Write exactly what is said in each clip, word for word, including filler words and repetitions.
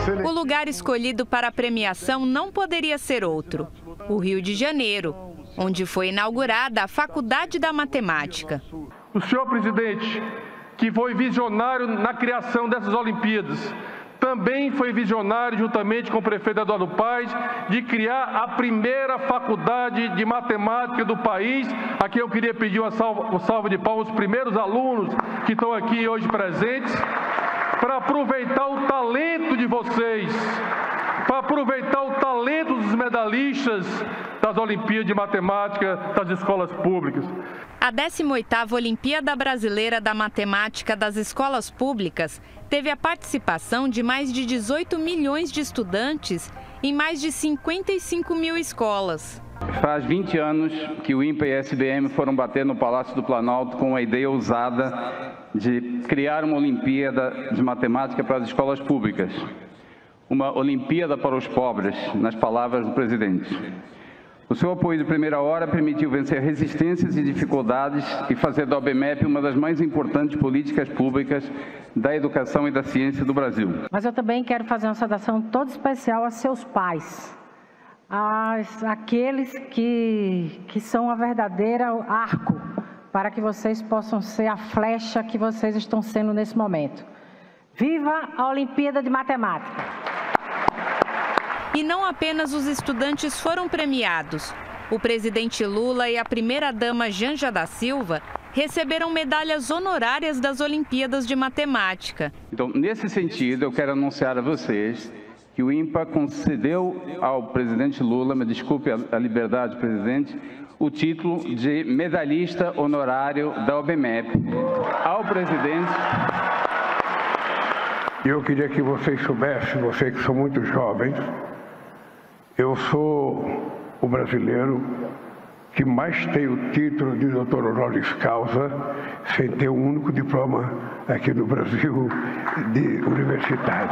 O lugar escolhido para a premiação não poderia ser outro: o Rio de Janeiro, onde foi inaugurada a Faculdade da Matemática. O senhor presidente, que foi visionário na criação dessas Olimpíadas, também foi visionário, juntamente com o prefeito Eduardo Paes, de criar a primeira faculdade de matemática do país. Aqui eu queria pedir uma salva, uma salva de palmas aos primeiros alunos que estão aqui hoje presentes, para aproveitar o talento de vocês, para aproveitar o talento dos medalhistas das Olimpíadas de Matemática das escolas públicas. A décima oitava Olimpíada Brasileira da Matemática das Escolas Públicas teve a participação de mais de dezoito milhões de estudantes em mais de cinquenta e cinco mil escolas. Faz vinte anos que o INPA e a S B M foram bater no Palácio do Planalto com a ideia ousada de criar uma Olimpíada de Matemática para as escolas públicas. Uma Olimpíada para os pobres, nas palavras do presidente. O seu apoio de primeira hora permitiu vencer resistências e dificuldades e fazer da O B M E P uma das mais importantes políticas públicas da educação e da ciência do Brasil. Mas eu também quero fazer uma saudação toda especial a seus pais, às, àqueles que, que são a verdadeira arco para que vocês possam ser a flecha que vocês estão sendo nesse momento. Viva a Olimpíada de Matemática! E não apenas os estudantes foram premiados. O presidente Lula e a primeira-dama Janja da Silva receberam medalhas honorárias das Olimpíadas de Matemática. Então, nesse sentido, eu quero anunciar a vocês que o INPA concedeu ao presidente Lula, me desculpe a liberdade, presidente, o título de medalhista honorário da O B M E P. Ao presidente... Eu queria que vocês soubessem, vocês que são muito jovens, eu sou o brasileiro que mais tem o título de doutor honoris causa, sem ter um único diploma aqui no Brasil de universitário.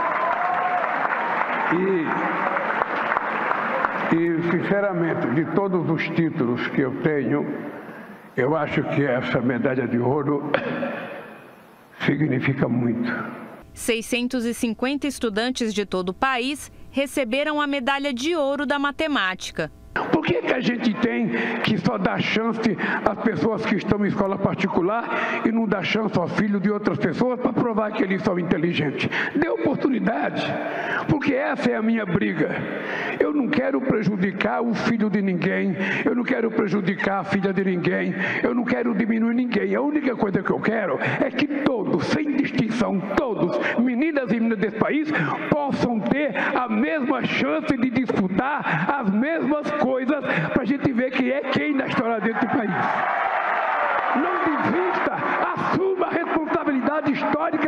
E, e, sinceramente, de todos os títulos que eu tenho, eu acho que essa medalha de ouro significa muito. seiscentos e cinquenta estudantes de todo o país receberam a medalha de ouro da matemática. Por que que a gente tem que só dar chance às pessoas que estão em escola particular e não dá chance aos filhos de outras pessoas para provar que eles são inteligentes? Dê oportunidade, porque essa é a minha briga. Eu não quero prejudicar o filho de ninguém, eu não quero prejudicar a filha de ninguém, eu não quero diminuir ninguém. A única coisa que eu quero é que todos, sem distinção, todos, meninas e meninas desse país, possam ter a mesma chance de disputar as mesmas coisas para a gente ver quem é quem na história desse país. Não desista, assuma a responsabilidade histórica